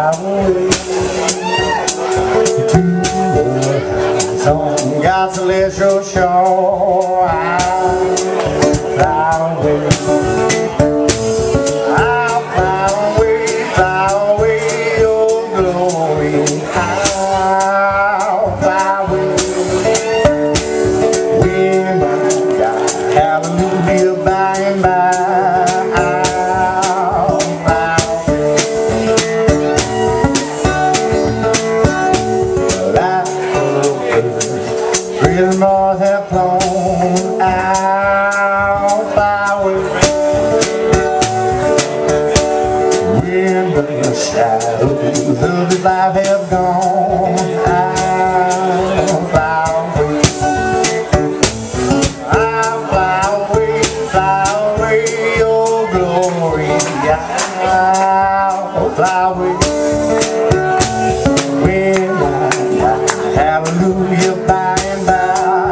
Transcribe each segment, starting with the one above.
away to some God's celestial shore. I'll fly away. I'll fly away, your glory. I'll fly away when I die. Hallelujah, by and by. More have flown out by way when the shadows of his life have gone out by way. I'll fly away, your glory. I'll fly away when I die. Hallelujah, by and by.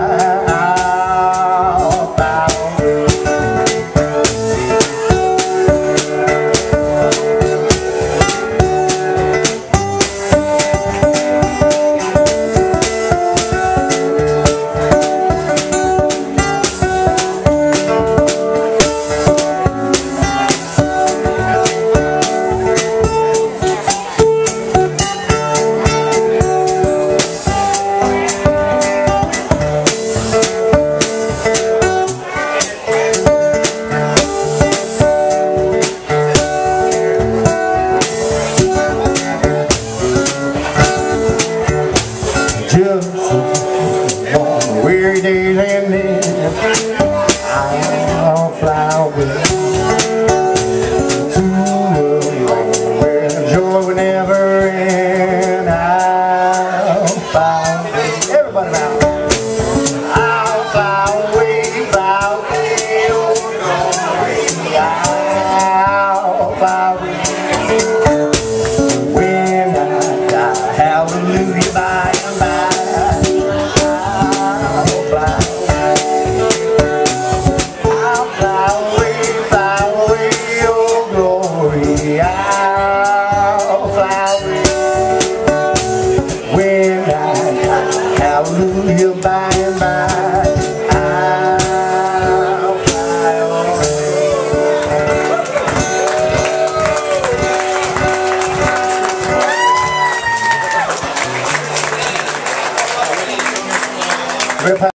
Just one weary day and then I'll fly away to a land where joy will never end. I'll fly away. Everybody now. I'll fly away, oh glory. I'll fly away when I die. Hallelujah, by and by. I'll fly away when I die. Hallelujah, by